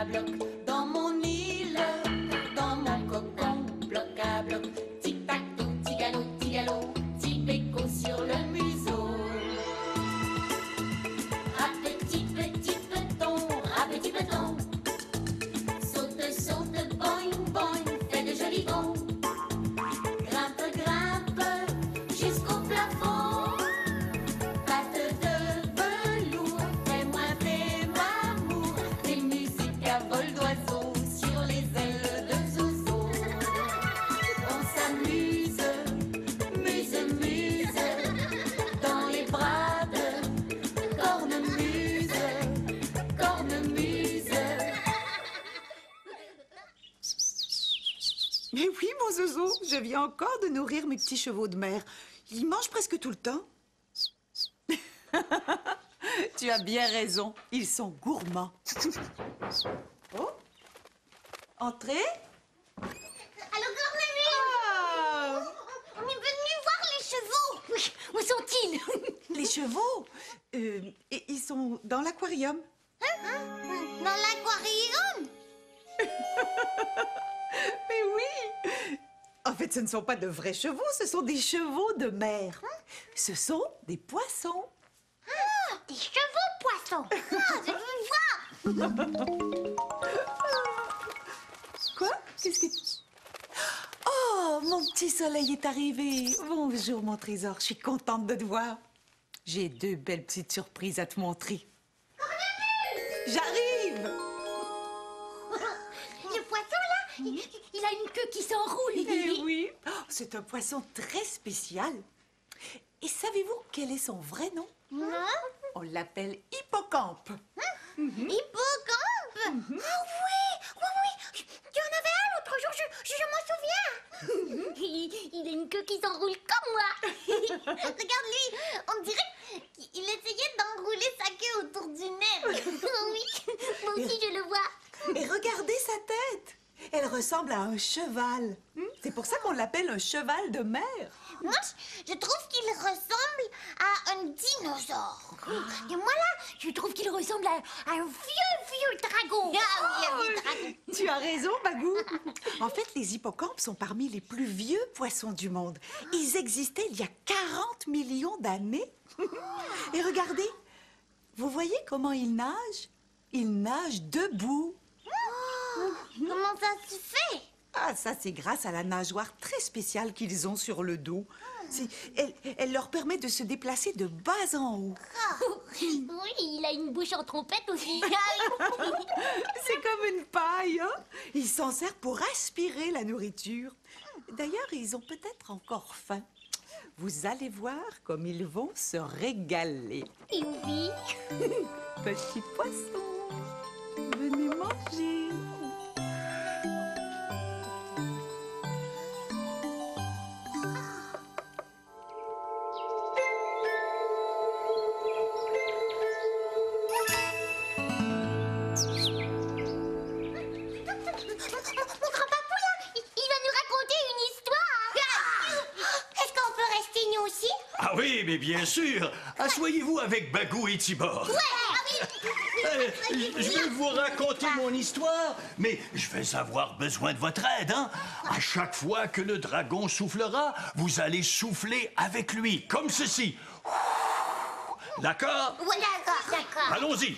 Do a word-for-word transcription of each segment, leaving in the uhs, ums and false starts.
bloc, dans mon île, dans mon cocon, bloc à bloc, tic-tac-toe, tigalo, tigalo, tic-béco sur le museau. Rap petit, petit peton, rap petit peton, saute, saute, boing, boing, fais de jolis bonds. Grimpe, grimpe, jusqu'au plafond. Patte de velours, fais-moi, fais-moi amour. Des musiques à vol d'oiseau sur les ailes de Zozo. On s'amuse, muse, muse, dans les bras de cornemuse, cornemuse. Mais oui, mon Zozo, je viens encore de nourrir mes petits chevaux de mer. Ils mangent presque tout le temps. Tu as bien raison, ils sont gourmands. Oh, entrez. Alors, cornemuse, Ah, on est venu voir les chevaux. Oui, où sont-ils? les chevaux, euh, et ils sont dans l'aquarium. Dans l'aquarium. Mais oui! En fait, ce ne sont pas de vrais chevaux, ce sont des chevaux de mer. Ce sont des poissons. Ah, des chevaux poissons. Ah, je veux voir. Quoi? Qu'est-ce que... Oh, mon petit soleil est arrivé. Bonjour, mon trésor. Je suis contente de te voir. J'ai deux belles petites surprises à te montrer. J'arrive! Le poisson, là, il, il a une queue qui s'enroule. Eh oui, oh, c'est un poisson très spécial. Et savez-vous quel est son vrai nom? Non? On l'appelle hippocampe. Hippocampe. Ah oui, oui, oui. Il y en avait un l'autre jour, je, je, je m'en souviens. il, il a une queue qui s'enroule comme moi. Regarde lui, on dirait qu'il essayait d'enrouler sa queue autour du nez. Oui, moi aussi je le vois. Et regardez sa tête. Elle ressemble à un cheval. Hmm? C'est pour ça qu'on l'appelle un cheval de mer. Moi, je trouve qu'il ressemble à un dinosaure. Et moi, là, je trouve qu'il ressemble à, à un vieux, vieux dragon. Ah oui, un vieux dragon. Tu as raison, Bagou. En fait, les hippocampes sont parmi les plus vieux poissons du monde. Ils existaient il y a quarante millions d'années. Et regardez, vous voyez comment ils nagent? Ils nagent debout. Oh, comment ça se fait? Ah, ça, c'est grâce à la nageoire très spéciale qu'ils ont sur le dos. C'est- Elle, elle leur permet de se déplacer de bas en haut. Oui, il a une bouche en trompette aussi. C'est comme une paille, hein? Ils s'en servent pour aspirer la nourriture. D'ailleurs, ils ont peut-être encore faim. Vous allez voir comme ils vont se régaler. Oui. Petits poissons, venez manger. Mon grand-papou, là, il, il va nous raconter une histoire. Est-ce qu'on peut rester, nous aussi? Ah oui, mais bien sûr. Asseyez-vous avec Bagou et Tibor. Ouais, ah oui. Euh, je vais vous raconter mon histoire, mais je vais avoir besoin de votre aide, hein. À chaque fois que le dragon soufflera, vous allez souffler avec lui, comme ceci. D'accord? Ouais, d'accord, d'accord. Allons-y.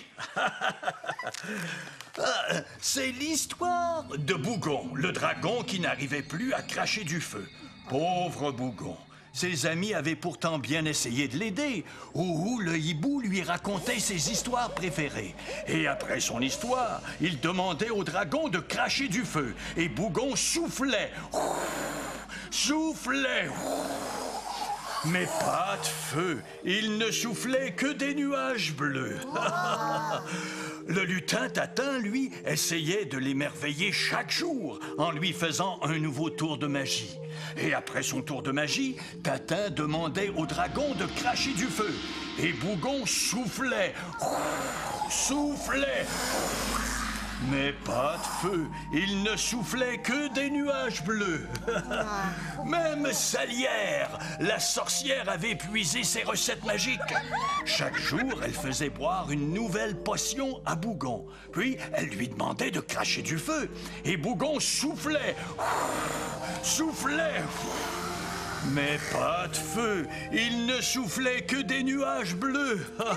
Ah, c'est l'histoire de Bougon, le dragon qui n'arrivait plus à cracher du feu. Pauvre Bougon. Ses amis avaient pourtant bien essayé de l'aider. Ouhou, le hibou lui racontait ses histoires préférées. Et après son histoire, il demandait au dragon de cracher du feu. Et Bougon soufflait. Soufflait. Mais pas de feu. Il ne soufflait que des nuages bleus. Le lutin Tatin, lui, essayait de l'émerveiller chaque jour en lui faisant un nouveau tour de magie. Et après son tour de magie, Tatin demandait au dragon de cracher du feu. Et Bougon soufflait, soufflait. Mais pas de feu. Il ne soufflait que des nuages bleus. Même Salière, la sorcière, avait épuisé ses recettes magiques. Chaque jour, elle faisait boire une nouvelle potion à Bougon. Puis, elle lui demandait de cracher du feu. Et Bougon soufflait, soufflait. Mais pas de feu. Il ne soufflait que des nuages bleus.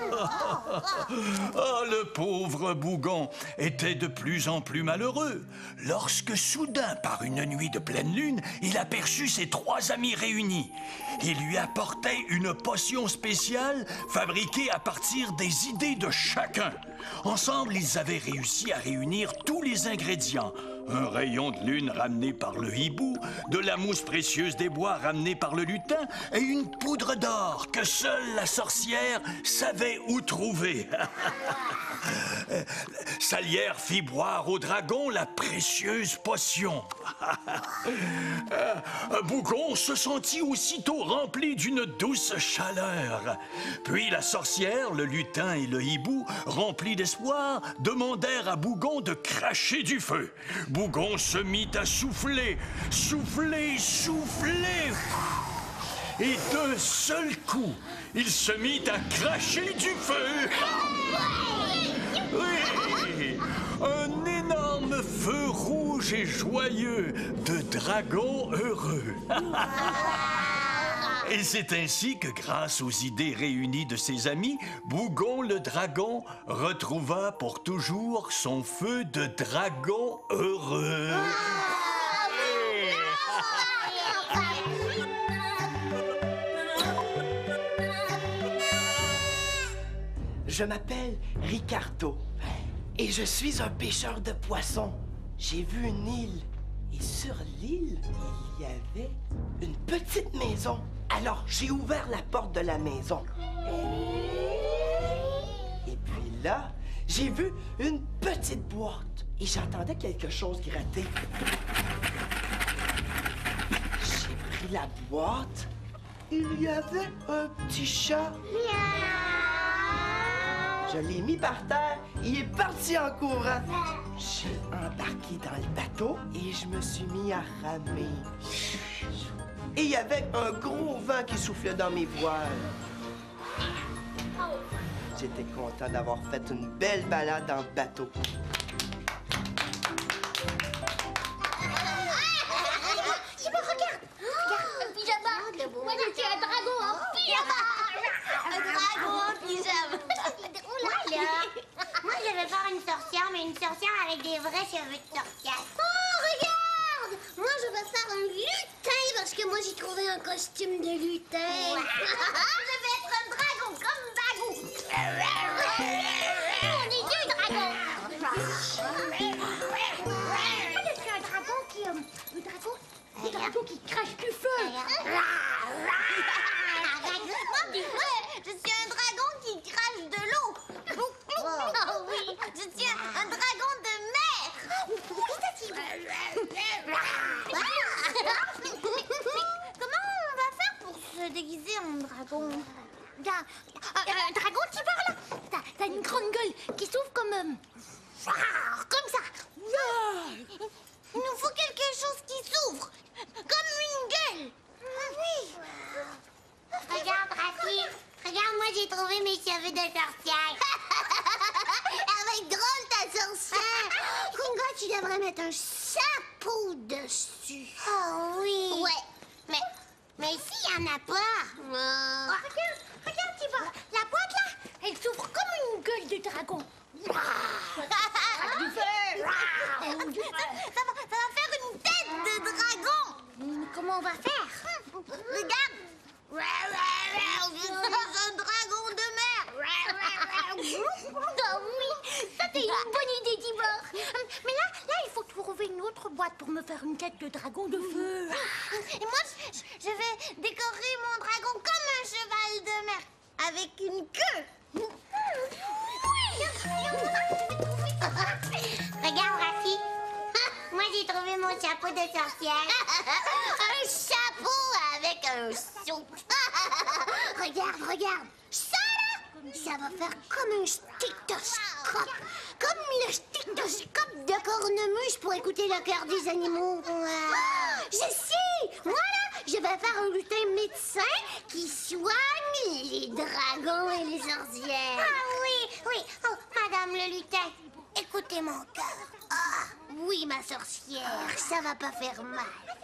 Ah, le pauvre Bougon était de plus en plus malheureux. Lorsque soudain, par une nuit de pleine lune, il aperçut ses trois amis réunis. Il lui apportait une potion spéciale fabriquée à partir des idées de chacun. Ensemble, ils avaient réussi à réunir tous les ingrédients. Un rayon de lune ramené par le hibou, de la mousse précieuse des bois ramenée par le lutin et une poudre d'or que seule la sorcière savait où trouver. Salière fit boire au dragon la précieuse potion. Bougon se sentit aussitôt rempli d'une douce chaleur. Puis la sorcière, le lutin et le hibou, remplis d'espoir, demandèrent à Bougon de cracher du feu. Bougon se mit à souffler, souffler, souffler. Et d'un seul coup, il se mit à cracher du feu. Oui, un énorme feu rouge et joyeux de dragon heureux. Et c'est ainsi que, grâce aux idées réunies de ses amis, Bougon le dragon retrouva pour toujours son feu de dragon heureux. Je m'appelle Ricardo et je suis un pêcheur de poissons. J'ai vu une île et sur l'île, il y avait une petite maison. Alors, j'ai ouvert la porte de la maison. Et puis là, j'ai vu une petite boîte et j'entendais quelque chose gratter. J'ai pris la boîte. Il y avait un petit chat. Je l'ai mis par terre et il est parti en courant. J'ai embarqué dans le bateau et je me suis mis à ramer. Et il y avait un gros vent qui soufflait dans mes voiles. J'étais content d'avoir fait une belle balade dans le bateau. C'est bon, regarde. Regarde, un pyjama. Moi, je suis un dragon en pyjama. Un dragon en pyjama. Voilà. Moi, je vais faire une sorcière, mais une sorcière avec des vrais cheveux de sorcière. Oh, regarde. Moi, je vais faire un lutin parce que moi, j'ai trouvé un costume de lutin. Wow. Je vais être un dragon comme Bagou. On est deux dragons. Moi, je suis un dragon qui... Euh, un dragon... Un dragon qui crache du feu. Moi, je suis un dragon qui crache de l'eau. Oh oui, je suis un, un dragon de mer. Comment on va faire pour se déguiser en dragon? Un, un dragon qui parle. T'as, t'as une grande gueule qui s'ouvre comme... Euh, comme ça. Il nous faut quelque chose qui s'ouvre. Comme une gueule. Oui. Regarde, Rafi. Regarde, moi, j'ai trouvé mes cheveux de sorcière. Avec drôle, ta sorcière. Kunga, tu devrais mettre un chapeau dessus. Oh oui. Ouais. Mais, mais ici, il n'y en a pas. Oh. Oh, regarde, regarde, tu vois. La boîte, là, elle s'ouvre comme une gueule de dragon. Ça, ça, ça, va, ça va faire une tête de dragon. Mais comment on va faire? Regarde. Je suis un dragon de mer. Oh oui, ça c'est une bonne idée, Tibor. Mais là, là, il faut trouver une autre boîte pour me faire une tête de dragon de feu. Et moi, je, je vais décorer mon dragon comme un cheval de mer, avec une queue. Regarde, Rafi. Moi, j'ai trouvé mon chapeau de sorcière. Un chapeau avec un seau. Regarde, regarde. Ça, là, ça va faire comme un stetoscope. Comme le stéthoscope de cornemuse pour écouter le cœur des animaux. Ah, je sais! Voilà! Je vais faire un lutin médecin qui soigne les dragons et les sorcières. Ah oui, oui. Oh, madame le lutin, écoutez mon cœur. Ah, oui, ma sorcière, ça va pas faire mal.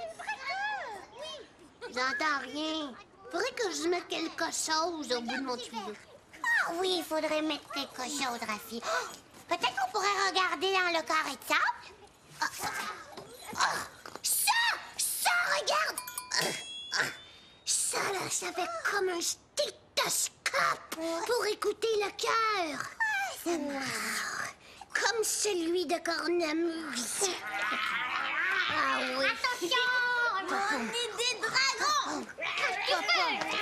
J'entends rien. Faudrait que je mette quelque chose au bout de mon tuyau. Ah oui, il faudrait mettre quelque chose, Rafi. Oh, peut-être qu'on pourrait regarder dans le carré de sable. Ah, ah, ah. Ça! Ça, regarde! Ah, ah. Ça, là, ça fait comme un stéthoscope pour écouter le cœur. Ah, ça marche. Comme celui de cornemuse. Ah oui. Attention! On est des dragons! Qu'est-ce que tu fais?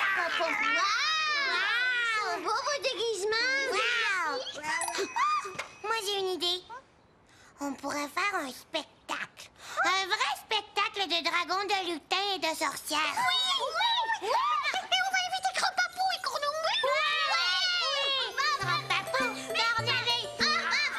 Wow! Beau vos déguisements! Wow! Moi, j'ai une idée. On pourrait faire un spectacle. Un vrai spectacle de dragons, de lutins et de sorcières. Oui! Oui! Oui! Et on va inviter Grand-Papou et Cornemuse! Oui! Oui! Grand-Papou, Cornemuse!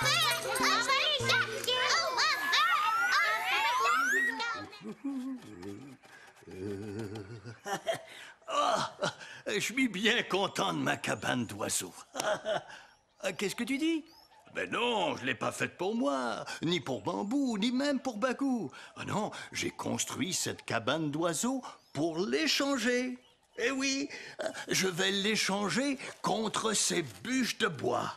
Oh, je suis bien content de ma cabane d'oiseaux. Qu'est-ce que tu dis? Ben non, je l'ai pas faite pour moi, ni pour Bambou, ni même pour Bagou. Ah non, j'ai construit cette cabane d'oiseaux pour l'échanger. Eh oui, je vais l'échanger contre ces bûches de bois.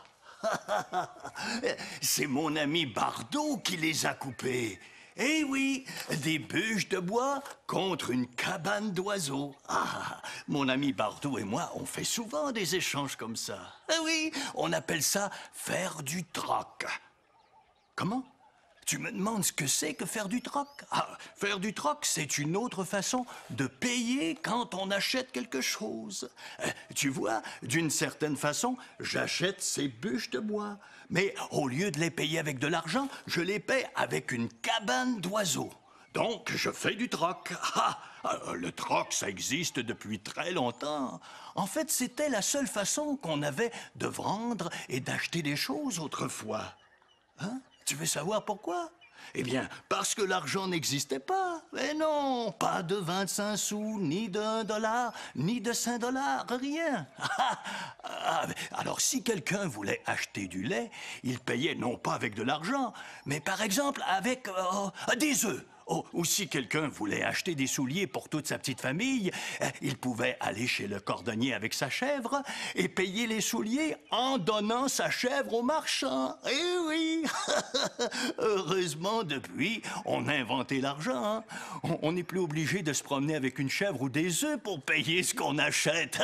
C'est mon ami Bardo qui les a coupées. Eh oui, des bûches de bois contre une cabane d'oiseaux. Ah, mon ami Bardo et moi, on fait souvent des échanges comme ça. Eh oui, on appelle ça faire du troc. Comment? Tu me demandes ce que c'est que faire du troc? Ah, faire du troc, c'est une autre façon de payer quand on achète quelque chose. Euh, tu vois, d'une certaine façon, j'achète ces bûches de bois. Mais au lieu de les payer avec de l'argent, je les paie avec une cabane d'oiseaux. Donc, je fais du troc. Ah, le troc, ça existe depuis très longtemps. En fait, c'était la seule façon qu'on avait de vendre et d'acheter des choses autrefois. Hein? Tu veux savoir pourquoi? Eh bien, parce que l'argent n'existait pas. Mais non, pas de vingt-cinq sous, ni d'un dollar, ni de cinq dollars, rien. Alors, si quelqu'un voulait acheter du lait, il payait non pas avec de l'argent, mais par exemple avec euh, des œufs. Oh, ou si quelqu'un voulait acheter des souliers pour toute sa petite famille, euh, il pouvait aller chez le cordonnier avec sa chèvre et payer les souliers en donnant sa chèvre au marchand. Eh oui! Heureusement, depuis, on a inventé l'argent. Hein? On n'est plus obligé de se promener avec une chèvre ou des œufs pour payer ce qu'on achète.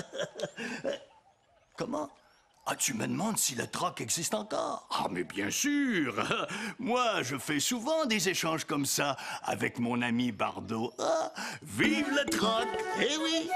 Comment? Ah, tu me demandes si le troc existe encore? Ah, mais bien sûr! Moi, je fais souvent des échanges comme ça avec mon ami Bardo. Ah, vive le troc! Eh oui!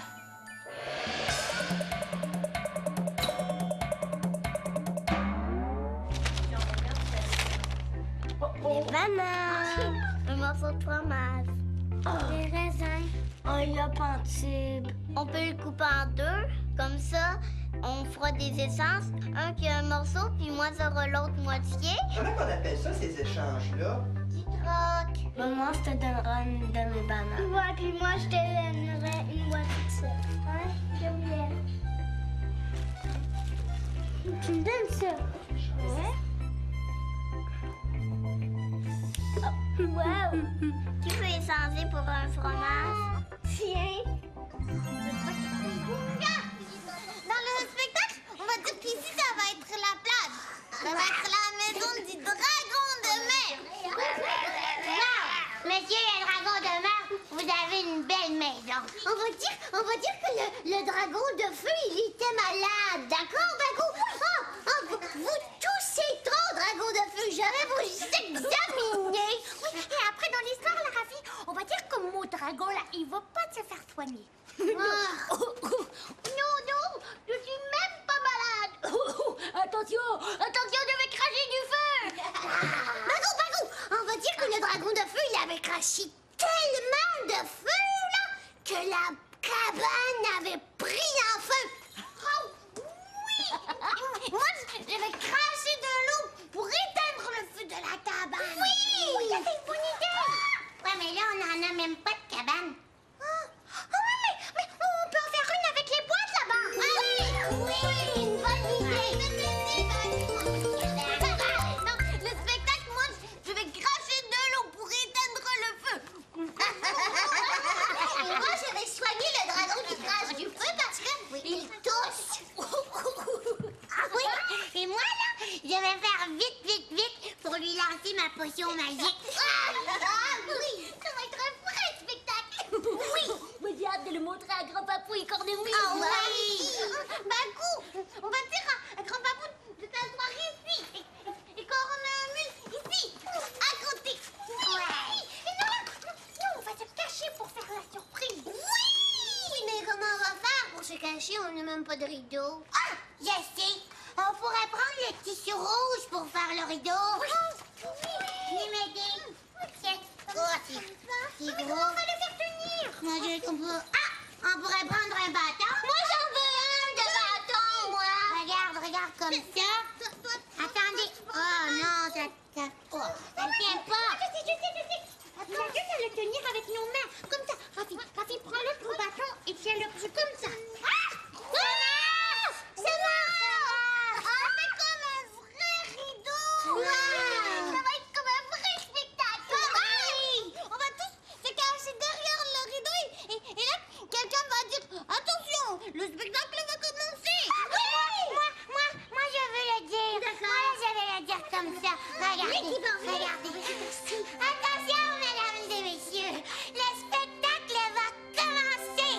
Maman! Un morceau de fromage. Des raisins. Un lapentube. On peut le couper en deux, comme ça. On fera des essences, un qui a un morceau, puis moi j'aurai l'autre moitié. Comment qu'on appelle ça, ces échanges-là? Du troc. Maman, je te donnerai une de mes bananes. Ouais, puis moi, je te donnerai une moitié de ça. Hein? Je voulais. Tu me donnes ça? Ouais. Oh. Wow! Qui peut échanger pour un fromage? Tiens. Dans le spectacle, on va dire qu'ici, ça va être la plage. Ça va être la maison du dragon de mer. Non, monsieur le dragon de mer, vous avez une belle maison. On va dire, on va dire que le, le dragon de feu, il était malade. D'accord, Bagou? Oh, oh, vous, vous toussez trop, dragon de feu. Je vais vous examiner. Oui, et après, dans l'histoire, la Rafi, on va dire que mon dragon, là, il va pas se faire soigner. Ah. Non, non, je suis même pas malade. Attention, attention, je vais cracher du feu. Bagou, Bagou, on va dire que le dragon de feu, il avait craché tellement de feu, là, que la cabane avait pris en feu. Oh, oui. Moi, je vais cracher de l'eau pour éteindre le feu de la cabane. Oui! Oui, ça c'est une bonne idée. Ouais, mais là, on n'en a même pas de cabane. Oh, oh oui, mais, mais on peut en faire une avec les boîtes là-bas. Oui, oui, une bonne idée. Non, le spectacle, moi, je vais cracher de l'eau pour éteindre le feu. Et moi, je vais soigner le dragon qui crache du feu parce que il tousse. Oui, et moi, là, je vais faire vite, vite, vite pour lui lancer ma potion magique. Ah, oui, ça va être un vrai spectacle. Oui, moi, j'ai hâte de le montrer à grand-papou et cornemuse. Ah oui. Bakou, on va dire à, à grand-papou de t'asseoir ici et, et cornemuse ici, à côté. Oui. Et nous, nous, on va se cacher pour faire la surprise. Oui, mais comment on va faire pour se cacher? On n'a même pas de rideau. Ah, je sais. On pourrait prendre le tissu rouge pour faire le rideau. Oui. Venez m'aider. Tiens. Oh, c'est c'est gros. On va le faire tenir. Moi, je comprends. Ah, on pourrait prendre un bâton. Moi, j'en veux un de bâton, moi. Regarde, regarde comme ça. Attendez. Oh non, ça... Ça, oh, ça ne tient pas. Je sais, je sais, je sais. On a juste à le tenir avec nos mains. Comme ça. Rafi, Rafi, prends l'autre bâton et tiens-le comme ça. Ah! Ça marche! Ça marche! Ça fait comme un vrai rideau! Ça va être comme un vrai spectacle! Oui! On va tous se cacher derrière le rideau et, et, et là, quelqu'un va dire « Attention, le spectacle va commencer! » Oui! Moi, moi, moi, je veux le dire. Moi, je vais le dire comme ça. Regardez, regardez. Attention, mesdames et messieurs, le spectacle va commencer!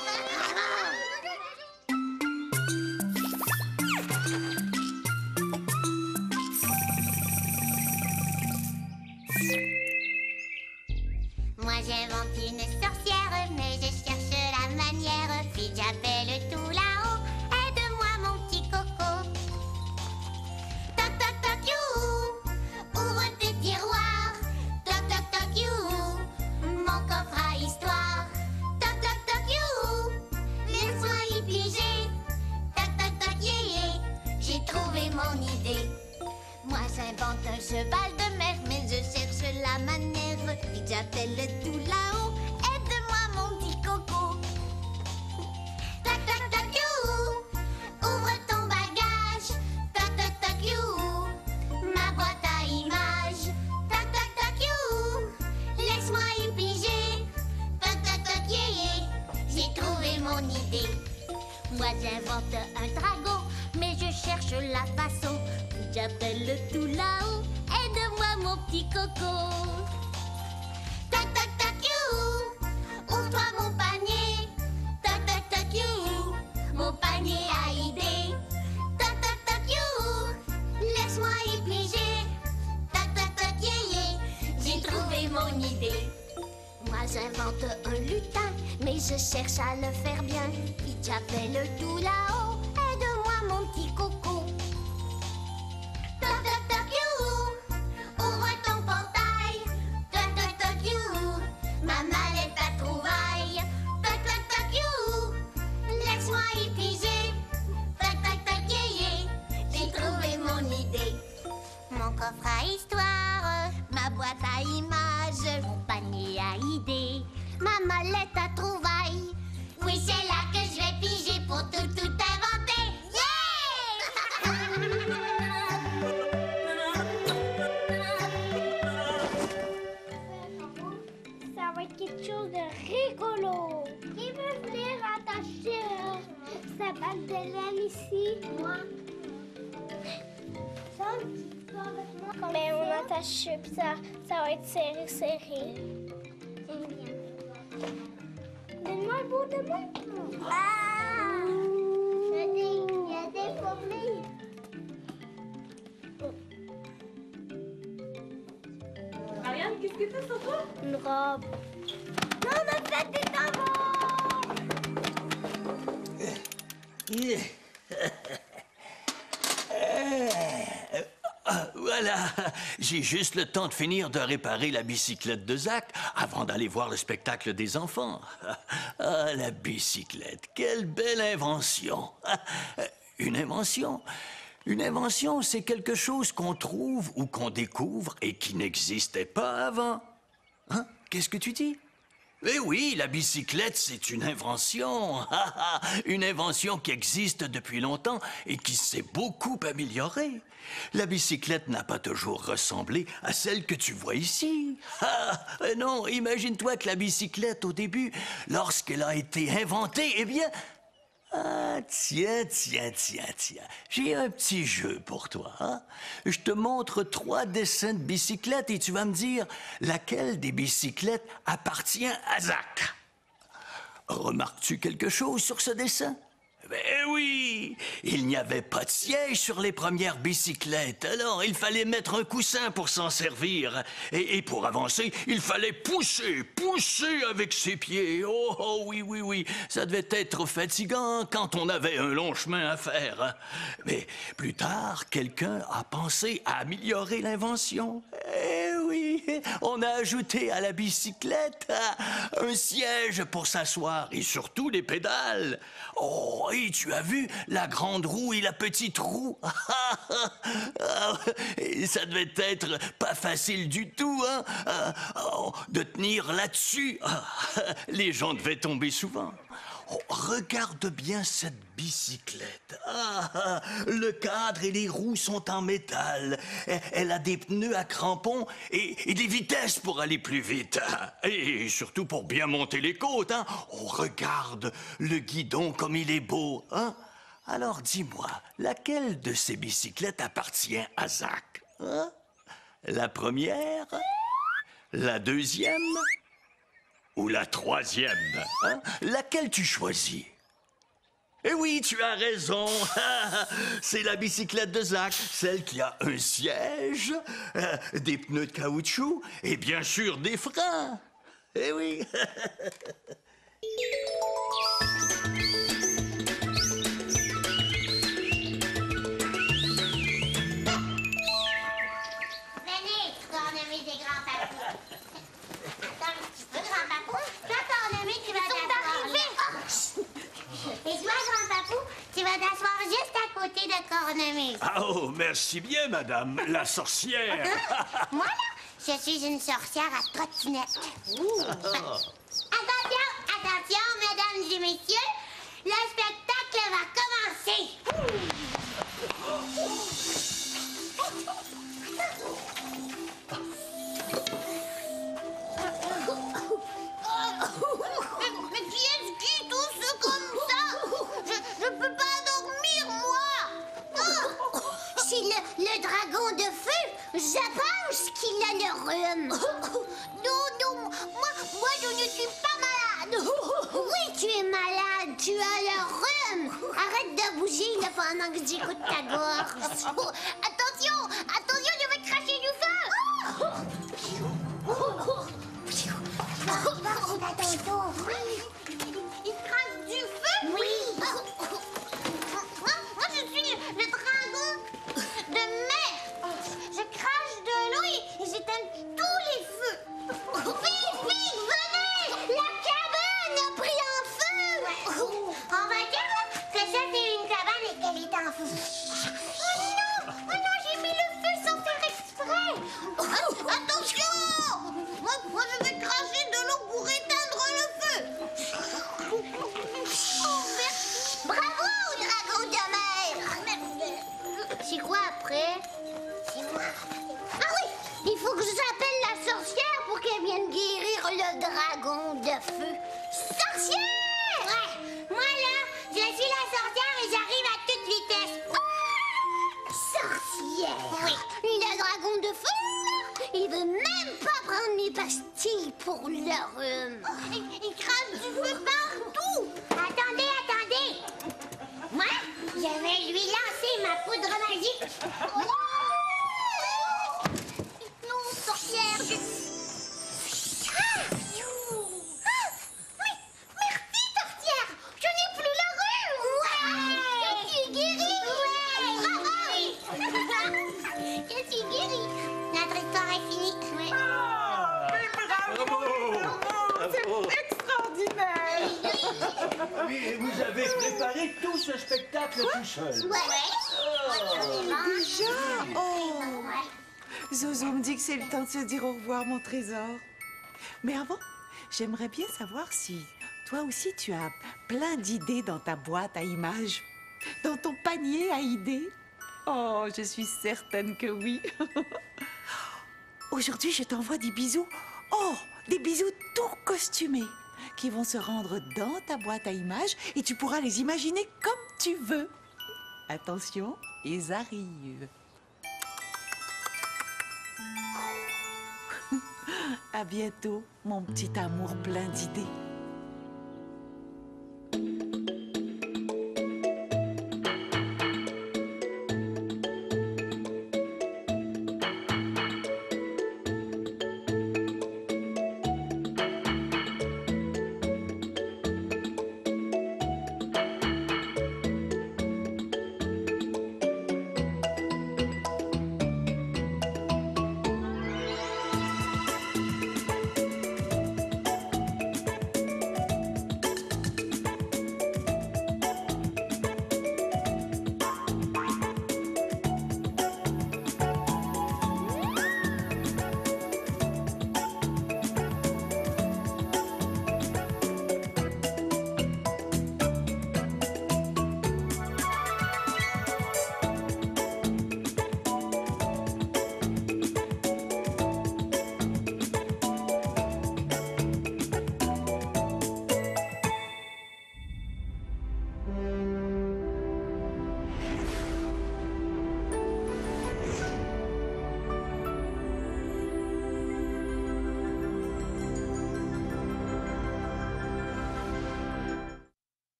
Moi j'invente une sorcière, mais je cherche la manière. Puis j'appelle tout là-haut, aide-moi mon petit coco. Toc toc toc you, ouvre tes tiroirs. Toc toc toc you, mon coffre à histoire. Toc toc toc you, laisse-moi y piger. Toc toc toc yeah yeah, j'ai trouvé mon idée. Moi j'invente un cheval de mer, mais je cherche la manœuvre. Vite j'appelle tout là-haut, aide-moi mon petit coco. Tac tac tac you, ouvre ton bagage. Tac tac tac you, ma boîte à images. Tac tac tac you, laisse-moi y piger. Tac tac tac yeah yeah, j'ai trouvé mon idée. Moi j'invente un dragon, mais je cherche la façon. J'appelle tout là-haut, aide-moi mon petit coco. Tac tac tac you, ouvre-toi mon panier. Tac tac tac you, mon panier à idées. Tac tac tac you, laisse-moi y piger. Tac tac tac yeah yeah, j'ai trouvé mon idée. Moi j'invente un lutin, mais je cherche à le faire bien. Puis j'appelle tout là-haut, aide-moi mon petit coco. Toc toc toc you, ouvre ton portail. Toc toc toc you, ma mallette à trouvailles. Toc toc toc you, laisse-moi y piger. Toc toc toc yeah yeah, j'ai trouvé mon idée. Mon coffre à histoire, ma boîte à images, mon panier à idées, ma mallette à trouvailles. Oui, c'est là que je vais piger pour tout tout inventer. Ça va être quelque chose de rigolo. Qui veut venir attacher euh, sa balle de laine ici? Moi. Ça, un petit peu avec moi. Mais on attache puis ça, ça va être serré, serré. Donne-moi le bout de moi. Ah! Il y a des, il y a des fourmis. Marianne, qu'est-ce que c'est sur toi? Une robe. Non, on a fait des tambours! Voilà, j'ai juste le temps de finir de réparer la bicyclette de Zach avant d'aller voir le spectacle des enfants. Ah, la bicyclette, quelle belle invention! Une invention? Une invention, c'est quelque chose qu'on trouve ou qu'on découvre et qui n'existait pas avant. Hein? Qu'est-ce que tu dis? Eh oui, la bicyclette, c'est une invention. Une invention qui existe depuis longtemps et qui s'est beaucoup améliorée. La bicyclette n'a pas toujours ressemblé à celle que tu vois ici. Ah, non, imagine-toi que la bicyclette, au début, lorsqu'elle a été inventée, eh bien... Ah, tiens, tiens, tiens, tiens. J'ai un petit jeu pour toi. Hein? Je te montre trois dessins de bicyclettes et tu vas me dire laquelle des bicyclettes appartient à Zach. Remarques-tu quelque chose sur ce dessin? Ben oui, il n'y avait pas de siège sur les premières bicyclettes, alors il fallait mettre un coussin pour s'en servir. Et, et pour avancer, il fallait pousser, pousser avec ses pieds. Oh, oh oui, oui, oui, ça devait être fatigant quand on avait un long chemin à faire. Mais plus tard, quelqu'un a pensé à améliorer l'invention. Eh oui, on a ajouté à la bicyclette un siège pour s'asseoir et surtout des pédales. Oh, et tu as vu la grande roue et la petite roue? Ça devait être pas facile du tout, hein, de tenir là-dessus. Les gens devaient tomber souvent. Oh, regarde bien cette bicyclette. Ah, le cadre et les roues sont en métal. Elle a des pneus à crampons et, et des vitesses pour aller plus vite. Et surtout pour bien monter les côtes. Hein. Oh, regarde le guidon comme il est beau. Hein. Alors dis-moi, laquelle de ces bicyclettes appartient à Zach? Hein? La première? La deuxième? Ou la troisième, hein? Laquelle tu choisis? Eh oui, tu as raison. C'est la bicyclette de Zach, celle qui a un siège, euh, des pneus de caoutchouc et bien sûr des freins. Eh oui. Venez, cornemuse des grands papous. Attends un petit peu, grand papou. Toi, cornemuse, tu vas t'asseoir là. Et toi, grand papou, tu vas t'asseoir juste à côté de cornemuse. Ah, oh, merci bien, madame, la sorcière. Moi, là, je suis une sorcière à trottinette. Ouh. Attention, attention, mesdames et messieurs, le spectacle va commencer. Mais, mais qui est-ce qui tousse comme ça? Je, je peux pas dormir, moi. Oh, c'est le, le dragon de feu. Je pense qu'il a le rhume. Non, non, moi, moi je ne suis pas malade. Oui, tu es malade, tu as le rhume. Arrête de bouger là, pendant que j'écoute ta gorge. Attention, attention, je vais cracher du feu. Attention. Il crache du feu? Oui. Moi, moi, je suis le, le dragon de mer. Je crache de l'eau et, et j'éteins tous les feux. Vite, vite, venez! La cabane a pris en feu. On va dire que ça, c'est une cabane et qu'elle est en feu. Oh non! Oh non, j'ai mis le feu sans faire exprès. Attention! Moi, moi, je vais cracher de l'eau pour éteindre le feu. Oh, merci. Bravo, dragon de mer. C'est quoi après? C'est moi. Ah oui, il faut que j'appelle la sorcière pour qu'elle vienne guérir le dragon de feu. Sorcière! Ouais, moi là, je suis la sorcière et j'arrive à toute vitesse. Ah! Sorcière! Oui, le dragon de feu, il veut même pas prendre mes pastilles pour le rhume. Il, il crache du feu partout. Attendez, attendez. Moi, je vais lui lancer ma poudre magique. Oh! Non, sorcière, je... Ah! Ah! Oui, merci, sorcière. Je n'ai plus le rhume. Ouais! Je suis guérie. Ouais! Bravo! Je suis guérie. Notre histoire est finie. Ouais. C'est extraordinaire! Oui, vous avez préparé tout ce spectacle tout seul. Ouais. Ouais. Déjà? Oh! Zozo me dit que c'est le temps de se dire au revoir, mon trésor. Mais avant, j'aimerais bien savoir si toi aussi tu as plein d'idées dans ta boîte à images, dans ton panier à idées. Oh, je suis certaine que oui. Aujourd'hui, je t'envoie des bisous. Oh, des bisous tout costumés qui vont se rendre dans ta boîte à images et tu pourras les imaginer comme tu veux. Attention, ils arrivent. À bientôt, mon petit amour plein d'idées.